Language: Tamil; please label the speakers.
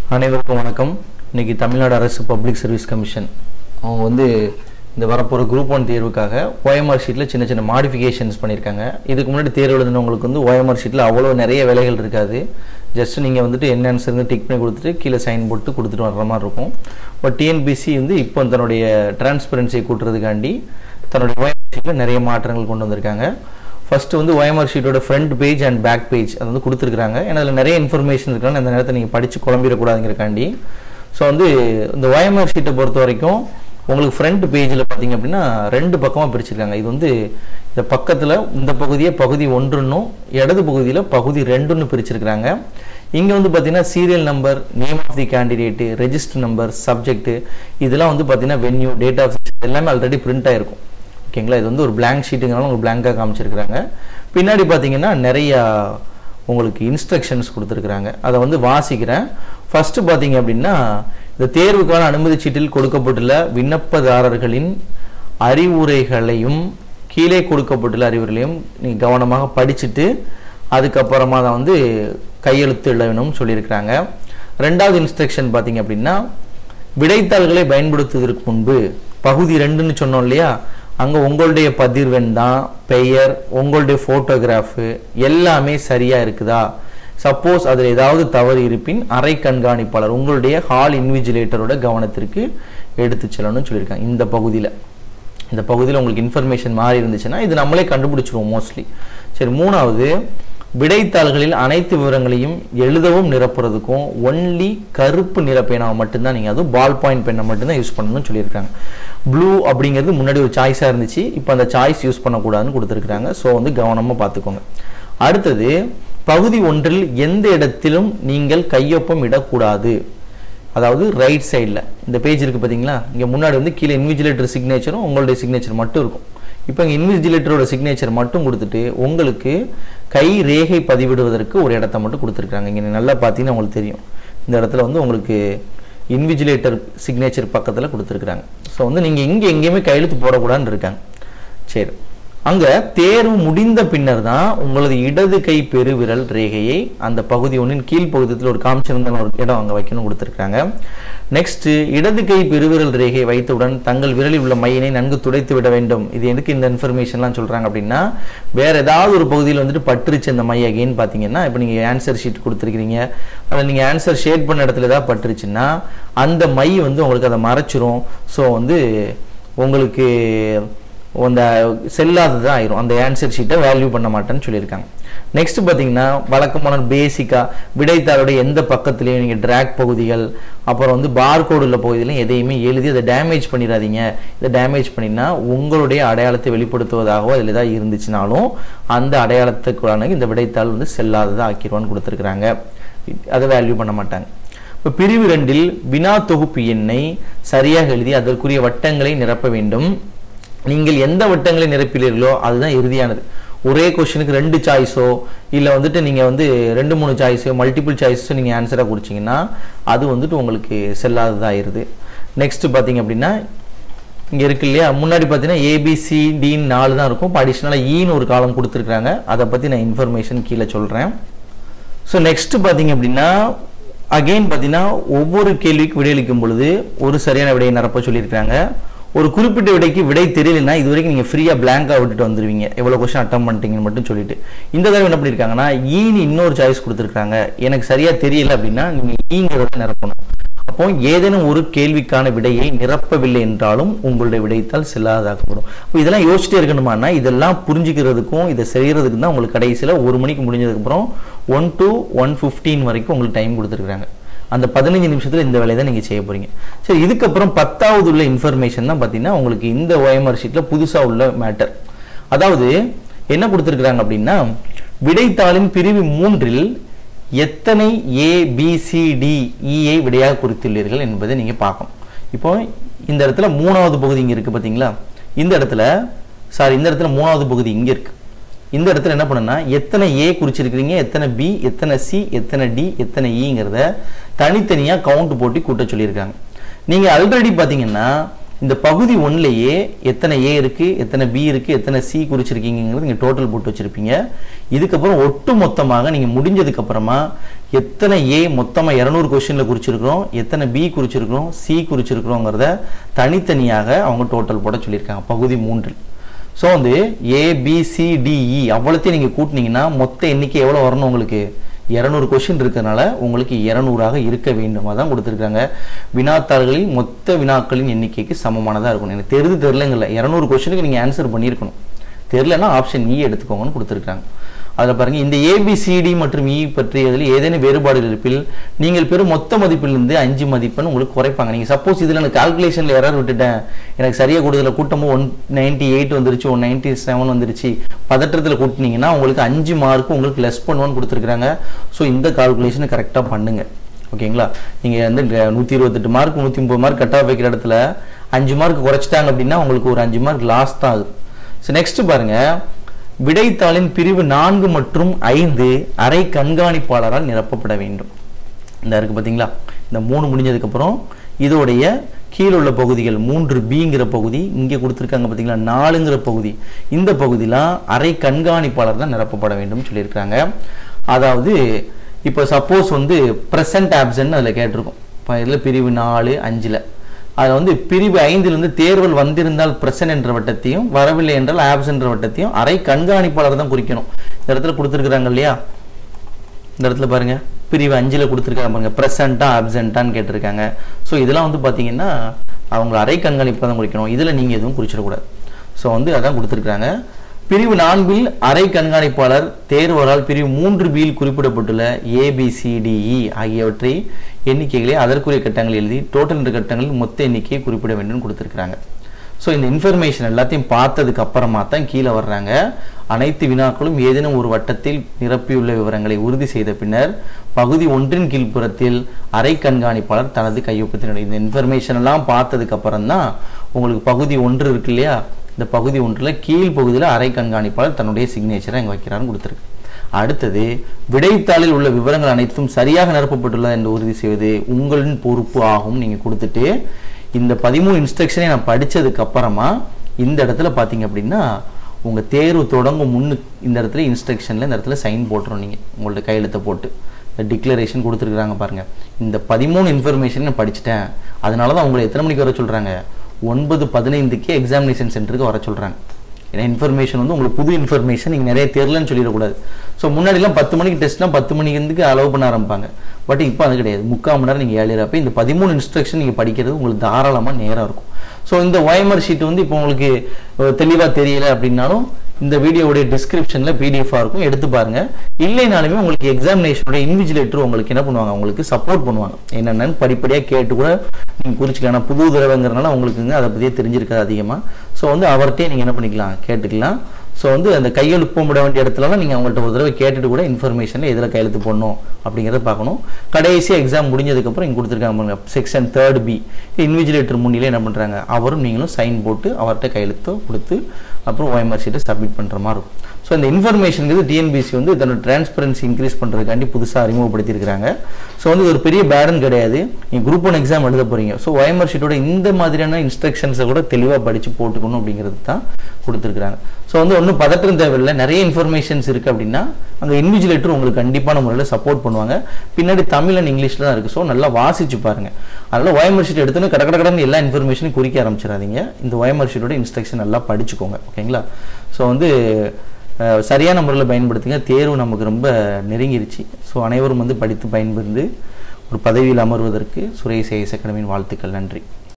Speaker 1: அனைவருக்கும் வணக்கம். இன்னைக்கு தமிழ்நாடு அரசு பப்ளிக் சர்வீஸ் கமிஷன் அவங்க வந்து இந்த வரப்போகிற குரூப் 1 தேர்வுக்காக ஓஎம்ஆர் ஷீட்டில் சின்ன சின்ன மாடிஃபிகேஷன்ஸ் பண்ணியிருக்காங்க. இதுக்கு முன்னாடி தேர்வு எழுதுனவங்களுக்கு வந்து ஓஎம்ஆர் ஷீட்டில் அவ்வளோ நிறைய வேலைகள் இருக்காது. ஜஸ்ட் நீங்கள் வந்துட்டு என்ன ஆன்சர் டிக் பண்ணி கொடுத்துட்டு கீழே சைன் போட்டு கொடுத்துட்டு வர்ற மாதிரி இருக்கும். பட் டிஎன்பிசி வந்து இப்போ தன்னுடைய டிரான்ஸ்பரன்சியை கூட்டுறதுக்காண்டி தன்னுடைய ஓஎம்ஆர் ஷீட்டில் நிறைய மாற்றங்கள் கொண்டு வந்திருக்காங்க. ஃபஸ்ட்டு வந்து ஓஎம்ஆர் ஷீட்டோட front page and back page அது வந்து கொடுத்துருக்காங்க. ஏன்னா அதில் நிறைய இன்ஃபர்மேஷன் இருக்காங்க, அந்த நேரத்தை நீங்கள் படித்து குழம்பிடக்கூடாதுங்கிறக்காண்டி. ஸோ வந்து இந்த ஓஎம்ஆர் ஷீட்டை பொறுத்த வரைக்கும் உங்களுக்கு ஃப்ரண்ட் பேஜில் பார்த்தீங்க அப்படின்னா 2 பக்கமாக பிரிச்சிருக்காங்க. இது வந்து இந்த பக்கத்தில் இந்த பகுதியை பகுதி 1ன்னும் இடது பகுதியில் பகுதி 2ன்னு பிரிச்சிருக்கிறாங்க. இங்கே வந்து பார்த்தீங்கன்னா serial number, name of the candidate, register number, subject இதெல்லாம் வந்து பார்த்தீங்கன்னா வென்யூ, டேட் ஆஃப் எல்லாமே ஆல்ரெடி பிரிண்ட் ஆகிருக்கும். ஓகேங்களா, இது வந்து ஒரு பிளாங்க் ஷீட்டுங்கனால உங்களுக்கு பிளாங்காக காமிச்சிருக்கிறாங்க. பின்னாடி பார்த்தீங்கன்னா நிறையா உங்களுக்கு இன்ஸ்ட்ரக்ஷன்ஸ் கொடுத்துருக்குறாங்க. அதை வந்து வாசிக்கிறேன். ஃபஸ்ட்டு பார்த்தீங்க அப்படின்னா இந்த தேர்வுக்கான அனுமதி சீட்டில் கொடுக்கப்பட்டுள்ள விண்ணப்பதாரர்களின் அறிவுரைகளையும் கீழே கொடுக்கப்பட்டுள்ள அறிவுரைகளையும் நீங்கள் கவனமாக படிச்சுட்டு அதுக்கப்புறமா தான் வந்து கையெழுத்து எழுதணும்னு சொல்லியிருக்கிறாங்க. 2வது இன்ஸ்ட்ரக்ஷன் பார்த்தீங்க அப்படின்னா விடைத்தாள்களை பயன்படுத்துவதற்கு முன்பு பகுதி 2ன்னு சொன்னோம் இல்லையா, அங்கே உங்களுடைய பதிர்வெண் தான், பெயர், உங்களுடைய ஃபோட்டோகிராஃபு எல்லாமே சரியாக இருக்குதா, சப்போஸ் அதில் ஏதாவது தவறு இருப்பின் அறை கண்காணிப்பாளர் உங்களுடைய ஹால் இன்விஜிலேட்டரோட கவனத்திற்கு எடுத்து செல்லணும்னு சொல்லியிருக்காங்க. இந்த பகுதியில் உங்களுக்கு இன்ஃபர்மேஷன் மாறி இருந்துச்சுன்னா இது நம்மளே கண்டுபிடிச்சிருவோம் மோஸ்ட்லி. சரி, 3வது விடைத்தாள்களில் அனைத்து விவரங்களையும் எழுதவும் நிரப்புறதுக்கும் ஒன்லி கருப்பு நிற பேனாவை மட்டும்தான் நீங்கள் அதுவும் பால் பாயிண்ட் பெண்ணை மட்டும்தான் யூஸ் பண்ணணும்னு சொல்லியிருக்காங்க. ப்ளூ அப்படிங்கிறது முன்னாடி ஒரு சாய்ஸாக இருந்துச்சு, இப்போ அந்த சாய்ஸ் யூஸ் பண்ணக்கூடாதுன்னு கொடுத்துருக்குறாங்க. ஸோ வந்து கவனமாக பார்த்துக்கோங்க. அடுத்தது பகுதி 1ல் எந்த இடத்திலும் நீங்கள் கையொப்பம் இடக்கூடாது. அதாவது ரைட் சைடில் இந்த பேஜ் இருக்குது பார்த்தீங்களா, இங்கே முன்னாடி வந்து கீழே இன்விஜிலேட்டர் சிக்னேச்சரும் உங்களுடைய சிக்னேச்சர் மட்டும் இருக்கும். இப்போ இங்கே இன்விஜிலேட்டரோட சிக்னேச்சர் மட்டும் கொடுத்துட்டு உங்களுக்கு கை ரேகை பதிவிடுவதற்கு ஒரு இடத்த மட்டும் கொடுத்துருக்காங்க. இங்கே நல்லா பார்த்தீங்கன்னா உங்களுக்கு தெரியும், இந்த இடத்துல வந்து உங்களுக்கு இன்விஜிலேட்டர் சிக்னேச்சர் பக்கத்தில் கொடுத்துருக்குறாங்க. ஸோ வந்து நீங்கள் இங்கே எங்கேயுமே கையெழுத்து போடக்கூடாதுன்னு இருக்காங்க. சரி, அங்கே தேர்வு முடிந்த பின்னர் தான் உங்களது இடது கை பெருவிரல் ரேகையை அந்த பகுதி 1ன் கீழ்ப்பகுதியில் ஒரு காமிச்சிருந்த ஒரு இடம் அங்கே வைக்கணும் கொடுத்துருக்காங்க. நெக்ஸ்ட்டு இடது கை பெருவிரல் ரேகையை வைத்தவுடன் தங்கள் விரலில் உள்ள மையினை நன்கு துடைத்து விட வேண்டும். இது எதுக்கு இந்த இன்ஃபர்மேஷன்லாம் சொல்கிறாங்க அப்படின்னா, வேறு ஏதாவது ஒரு பகுதியில் வந்துட்டு பட்டுருச்சு அந்த மை அகைன் பார்த்தீங்கன்னா, இப்போ நீங்கள் ஆன்சர் ஷீட் கொடுத்துருக்கிறீங்க, அதில் நீங்கள் ஆன்சர் ஷேட் பண்ண இடத்துல ஏதாவது பட்டுருச்சுன்னா அந்த மை வந்து உங்களுக்கு அதை மறைச்சிரும். ஸோ வந்து உங்களுக்கு அந்த செல்லாததான் ஆயிரும், அந்த ஆன்சர் ஷீட்டை வேல்யூ பண்ண மாட்டேன்னு சொல்லியிருக்காங்க. நெக்ஸ்ட் பார்த்தீங்கன்னா வழக்கமான பேசிக்காக விடைத்தாளுடைய எந்த பக்கத்துலேயும் நீங்கள் ட்ராக் பகுதிகள் அப்புறம் வந்து பார்கோடு உள்ள பகுதியிலையும் எதையுமே எழுதி அதை டேமேஜ் பண்ணிடாதீங்க. இதை டேமேஜ் பண்ணினா உங்களுடைய அடையாளத்தை வெளிப்படுத்துவதாகவோ அதில் ஏதாவது இருந்துச்சுனாலும் அந்த அடையாளத்துக்குள்ளான இந்த விடைத்தாள் வந்து செல்லாததாக ஆக்கிடுவான்னு கொடுத்துருக்குறாங்க. அதை வேல்யூ பண்ண மாட்டாங்க. இப்போ பிரிவு 2ல் வினா தொகுப்பு எண்ணை சரியாக எழுதி அதற்குரிய வட்டங்களை நிரப்ப வேண்டும். நீங்கள் எந்த வட்டங்களை நிரப்பினீர்களோ அதுதான் இறுதியானது. ஒரே கொஸ்டினுக்கு 2 சாய்ஸோ இல்லை வந்துட்டு நீங்கள் வந்து 2-3 சாய்ஸோ மல்டிபிள் சாய்ஸோ நீங்கள் ஆன்சராக கொடுத்தீங்கன்னா அது வந்துட்டு உங்களுக்கு செல்லாததாகிடுது. நெக்ஸ்ட்டு பார்த்தீங்க அப்படின்னா இங்கே இருக்கு இல்லையா, முன்னாடி பார்த்தீங்கன்னா ABCDன்னு 4 தான் இருக்கும், இப்போ அடிஷ்னலாக ஈன்னு ஒரு காலம் கொடுத்துருக்குறாங்க. அதை பற்றி நான் இன்ஃபர்மேஷன் கீழே சொல்கிறேன். ஸோ நெக்ஸ்ட்டு பார்த்தீங்க அப்படின்னா அகெயின் பார்த்தீங்கன்னா ஒவ்வொரு கேள்விக்கு விடையளிக்கும் பொழுது ஒரு சரியான விடையை நிரப்ப சொல்லியிருக்காங்க. ஒரு குறிப்பிட்ட விடைக்கு விடை தெரியலன்னா இது வரைக்கும் நீங்கள் ஃப்ரீயாக பிளாங்காக விட்டுட்டு வந்துடுவீங்க, எவ்வளோ கொஸ்டின் அட்டம் பண்ணிட்டீங்கன்னு மட்டும் சொல்லிட்டு. இந்த தடவை என்ன பண்ணியிருக்காங்கன்னா ஈன்னு இன்னொரு சாய்ஸ் கொடுத்துருக்காங்க. எனக்கு சரியாக தெரியல அப்படின்னா நீங்கள் ஈங்கிறத நிரப்பணும். அப்போ ஏதேனும் ஒரு கேள்விக்கான விடையை நிரப்பவில்லை என்றாலும் உங்களுடைய விடைத்தால் செல்லாதாக்கப்படும். இப்போ இதெல்லாம் யோசிச்சுட்டே இருக்கணுமானா இதெல்லாம் புரிஞ்சுக்கிறதுக்கும் இதை செய்கிறதுக்கும் தான் உங்களுக்கு கடைசியில் 1 மணிக்கு முடிஞ்சதுக்கப்புறம் 1 to 1:15 வரைக்கும் உங்களுக்கு டைம் கொடுத்துருக்குறாங்க. அந்த 15 நிமிஷத்தில் இந்த வேலையை தான் நீங்கள் செய்ய போகிறீங்க. சரி, இதுக்கப்புறம் 10வது உள்ள இன்ஃபர்மேஷன் தான் பார்த்தீங்கன்னா உங்களுக்கு இந்த ஓஎம்ஆர் ஷீட்டில் புதுசாக உள்ள மேட்டர். அதாவது என்ன கொடுத்துருக்குறாங்க அப்படின்னா விடைத்தாளின் பிரிவு 3ல் எத்தனை ABCDEஐ விடையாக குறித்துள்ளீர்கள் என்பதை நீங்கள் பார்க்கணும். இப்போ இந்த இடத்துல 3வது பகுதி இங்கே இருக்குது பார்த்தீங்களா, இந்த இடத்துல 3வது பகுதி இங்கே இருக்குது. இந்த இடத்துல என்ன பண்ணுன்னா எத்தனை A குறிச்சிருக்கிறீங்க, எத்தனை B, எத்தனை C, எத்தனை D, எத்தனை Eங்கிறத தனித்தனியாக கவுண்ட் போட்டு கூட்ட சொல்லியிருக்காங்க. நீங்கள் ஆல்ரெடி பார்த்தீங்கன்னா இந்த பகுதி 1லேயே எத்தனை A இருக்குது, எத்தனை B இருக்குது, எத்தனை C குறிச்சிருக்கீங்கிறது நீங்கள் டோட்டல் போட்டு வச்சுருப்பீங்க. இதுக்கப்புறம் ஒட்டு மொத்தமாக நீங்கள் முடிஞ்சதுக்கப்புறமா எத்தனை ஏ மொத்தமாக 200 கொஸ்டினில் குறிச்சிருக்கிறோம், எத்தனை பி குறிச்சிருக்கிறோம், சி குறிச்சிருக்கிறோங்கிறத தனித்தனியாக அவங்க டோட்டல் போட சொல்லியிருக்காங்க பகுதி 3. ஸோ வந்து ஏபிசிடிஇ அவ்வளோத்தையும் நீங்கள் கூட்டினீங்கன்னா மொத்த எண்ணிக்கை எவ்வளோ வரணும் உங்களுக்கு? 200 கொஸ்டின் இருக்கிறதுனால உங்களுக்கு 200ஆக இருக்க வேண்டும். அதான் கொடுத்துருக்காங்க. வினாத்தாள்களில் மொத்த வினாக்களின் எண்ணிக்கைக்கு சமமானதாக இருக்கணும். எனக்கு தெரியலங்கல்ல, 200 கொஸ்டினுக்கு நீங்கள் ஆன்சர் பண்ணியிருக்கணும். தெரியலன்னா ஆப்ஷன் இ எடுத்துக்கோங்கன்னு கொடுத்துருக்காங்க. அதில் பாருங்கள், இந்த ஏபிசிடி மற்றும் இ பற்றியதில் ஏதேனும் வேறுபாடுகள் இருப்பில் நீங்கள் பெறும் மொத்த மதிப்பிலிருந்து 5 மதிப்பெண் உங்களுக்கு குறைப்பாங்க. நீங்கள் சப்போஸ் இதில் எனக்கு கால்குலேஷனில் எரர் விட்டுட்டேன், எனக்கு சரியாக கூடுதல கூட்டமும் 198 வந்துருச்சு, 197 வந்துருச்சு, பதற்றத்தில் கூட்டினீங்கன்னா உங்களுக்கு 5 மார்க்கு உங்களுக்கு லெஸ் பண்ணுவான்னு கொடுத்துருக்குறாங்க. ஸோ இந்த கால்குலேஷனை கரெக்டாக பண்ணுங்க. ஓகேங்களா? நீங்கள் வந்து 128 மார்க் 130 மார்க் கட் ஆஃப் வைக்கிற இடத்துல 5 மார்க் குறைச்சிட்டாங்க அப்படின்னா உங்களுக்கு ஒரு 5 மார்க் லாஸ் தான் ஆகுது. ஸோ நெக்ஸ்ட் பாருங்க, விடைத்தாளின் பிரிவு 4 மற்றும் 5 அரை கண்காணிப்பாளரால் நிரப்பப்பட வேண்டும். இந்த இருக்கு பார்த்தீங்களா, இந்த 3 முடிஞ்சதுக்கப்புறம் இதோடைய கீழே உள்ள பகுதிகள் 3பிங்கிற பகுதி இங்கே கொடுத்துருக்காங்க பார்த்தீங்களா, 4ங்கிற பகுதி, இந்த பகுதியெலாம் அரை கண்காணிப்பாளர் தான் நிரப்பப்பட வேண்டும் சொல்லியிருக்காங்க. அதாவது இப்போ சப்போஸ் வந்து ப்ரெசன்ட் ஆப்சன்ட் அதில் கேட்டிருக்கோம். இப்போ இதில் பிரிவு 4, 5ல் அதில் வந்து பிரிவு 5லிருந்து தேர்வல் வந்திருந்தால் பிரசன்ட் என்ற வட்டத்தையும் வரவில்லை என்றால் ஆப்சன்ட் என்ற வட்டத்தையும் அரை கண்காணிப்பாளர் தான் குறிக்கணும். இந்த இடத்துல கொடுத்துருக்குறாங்க இல்லையா, இந்த இடத்துல பாருங்க பிரிவு 5ல் கொடுத்துருக்காங்க பாருங்க, பிரசன்ட்டா ஆப்சென்ட்டான்னு கேட்டிருக்காங்க. ஸோ இதெல்லாம் வந்து பார்த்தீங்கன்னா அவங்க அரை கண்காணிப்பாக தான் குறிக்கணும். இதில் நீங்கள் எதுவும் குறிச்சிடக்கூடாது. ஸோ வந்து அதான் கொடுத்துருக்காங்க. பிரிவு 4ல் அரை கண்காணிப்பாளர் தேர்வரால் பிரிவு 3பியில் குறிப்பிடப்பட்டுள்ள ஏபிசிடிஇ ஆகியவற்றை எண்ணிக்கைகளை அதற்குரிய கட்டங்கள் எழுதி டோட்டல் என்ற கட்டங்களில் மொத்த எண்ணிக்கையை குறிப்பிட வேண்டும் கொடுத்துருக்காங்க. ஸோ இந்த இன்ஃபர்மேஷன் எல்லாத்தையும் பார்த்ததுக்கு அப்புறமா தான் கீழே வர்றாங்க. அனைத்து வினாக்களும் ஏதேனும் ஒரு வட்டத்தில் நிரப்பியுள்ள விவரங்களை உறுதி செய்த பின்னர் பகுதி 1 கீழ்ப்புறத்தில் அரை கண்காணிப்பாளர் தனது கையொப்பத்தினுடைய இந்த இன்ஃபர்மேஷன் எல்லாம் பார்த்ததுக்கு அப்புறம் தான் உங்களுக்கு பகுதி 1 இருக்கு இல்லையா, இந்த பகுதி 1ல் கீழ் பகுதியில் அரை கண்காணிப்பாளர் தன்னுடைய சிக்னேச்சரை அங்கே வைக்கிறான்னு கொடுத்துருக்கு. அடுத்தது, விடைத்தாளில் உள்ள விவரங்கள் அனைத்தும் சரியாக நிரப்பப்பட்டுள்ளது என்று உறுதி செய்வது உங்களின் பொறுப்பு ஆகும். நீங்கள் கொடுத்துட்டு இந்த 13 இன்ஸ்ட்ரக்ஷனை நான் படித்ததுக்கு அப்புறமா இந்த இடத்துல பார்த்தீங்க அப்படின்னா உங்கள் தேர்வு தொடங்கும் இந்த இடத்துல இன்ஸ்ட்ரக்ஷனில் இந்த இடத்துல சைன் போட்டுரும். நீங்கள் உங்கள்ட்ட கையெழுத்தை போட்டு இந்த டிக்ளரேஷன் கொடுத்துருக்குறாங்க பாருங்கள். இந்த 13 இன்ஃபர்மேஷன் நான் படிச்சுட்டேன், அதனால தான் உங்களை எத்தனை மணிக்கு வர சொல்கிறாங்க, 9:15க்கே எக்ஸாமினேஷன் சென்டருக்கு வர சொல்கிறாங்க. ஏன்னா இன்ஃபர்மேஷன் வந்து உங்களுக்கு புது இன்ஃபர்மேஷன், நீங்கள் நிறைய தெரியலன்னு சொல்லிடக்கூடாது. ஸோ முன்னாடிலாம் 10 மணிக்கு டெஸ்ட்லாம் 10 மணிக்கு அலோவ் பண்ண ஆரம்பிப்பாங்க. பட் இப்போ அது கிடையாது, 3/4 மணி நேரம் நீங்கள் ஏழியறப்போ இந்த 13 இன்ஸ்ட்ரக்ஷன் நீங்கள் படிக்கிறது உங்களுக்கு தாராளமாக நேரம் இருக்கும். ஸோ இந்த OMR ஷீட் வந்து இப்போ உங்களுக்கு தெளிவாக தெரியல அப்படின்னாலும் இந்த வீடியோவுடைய டிஸ்கிரிப்ஷனில் பிடிஎஃபாக இருக்கும், எடுத்து பாருங்கள். இல்லைனாலுமே உங்களுக்கு எக்ஸாமினேஷனுடைய இன்விஜிலேட்டர் உங்களுக்கு என்ன பண்ணுவாங்க, உங்களுக்கு சப்போர்ட் பண்ணுவாங்க. என்னென்னு படிப்படியாக கேட்டு கூட நீங்கள் குறிச்சிக்கலாம். ஆனால் புது தடவைங்கிறனால உங்களுக்கு அதை பற்றியே தெரிஞ்சிருக்காது அதிகமாக. ஸோ வந்து அவர்கிட்டே நீங்கள் என்ன பண்ணிக்கலாம், கேட்டுக்கலாம். ஸோ வந்து அந்த கையெழுத்து போட வேண்டிய இடத்துலலாம் நீங்கள் அவங்கள்ட்ட ஒரு தடவை கேட்டுட்டு கூட இன்ஃபர்மேஷனில் எதில் கையெழுத்து போடணும் அப்படிங்கிறத பார்க்கணும். கடைசியாக எக்ஸாம் முடிஞ்சதுக்கப்புறம் இங்கே கொடுத்துருக்காங்க செக்ஷன் 3B இன்விஜிலேட்டர் முன்னிலே என்ன பண்ணுறாங்க, அவரும் நீங்களும் சைன் போட்டு அவர்கிட்ட கையெழுத்து கொடுத்து அப்புறம் OMR ஷீட்டை சப்மிட் பண்ணுற மாதிரி இருக்கும். ஸோ இந்த இன்ஃபர்மேஷனுக்கு டிஎன்பிசி வந்து இதோட டிரான்ஸ்பரன்சி இன்க்ரீஸ் பண்ணுறதுக்காண்டி புதுசாக அறிமுகப்படுத்தியிருக்கிறாங்க. ஸோ வந்து இது ஒரு பெரிய பேடன் கிடையாது. நீங்கள் குரூப் 1 எக்ஸாம் எழுத போகிறீங்க. ஸோ OMR ஷீட்டோட இந்த மாதிரியான இன்ஸ்ட்ரக்ஷன்ஸை கூட தெளிவாக படித்து போட்டுக்கணும் அப்படிங்கிறது தான் கொடுத்துருக்குறாங்க. ஸோ வந்து ஒன்றும் பதற்றம் தேவையில்லை, நிறைய இன்ஃபர்மேஷன்ஸ் இருக்குது அப்படின்னா அங்கே இன்விஜிலேட்டர் உங்களுக்கு கண்டிப்பான முறையில் சப்போர்ட் பண்ணுவாங்க. பின்னாடி தமிழ் அண்ட் இங்கிலீஷில் தான் இருக்குது. ஸோ நல்லா வாசிச்சு பாருங்கள். அதனால் OMR ஷீட் எடுத்துன்னு கடற்கடன்னு எல்லா இன்ஃபர்மேஷனையும் குறிக்க ஆரம்பிச்சிடாதீங்க. இந்த OMR ஷீட்டோட இன்ஸ்ட்ரக்ஷன் நல்லா படிச்சுக்கோங்க. ஓகேங்களா? ஸோ வந்து சரியான முறையில் பயன்படுத்துங்க. தேர்வு நமக்கு ரொம்ப நெருங்கிருச்சு. ஸோ அனைவரும் வந்து படித்து பயன்பெறுந்து ஒரு பதவியில் அமர்வதற்கு சுரேஷ் ஐஏஎஸ் அகாடமியின் வாழ்த்துக்கள். நன்றி.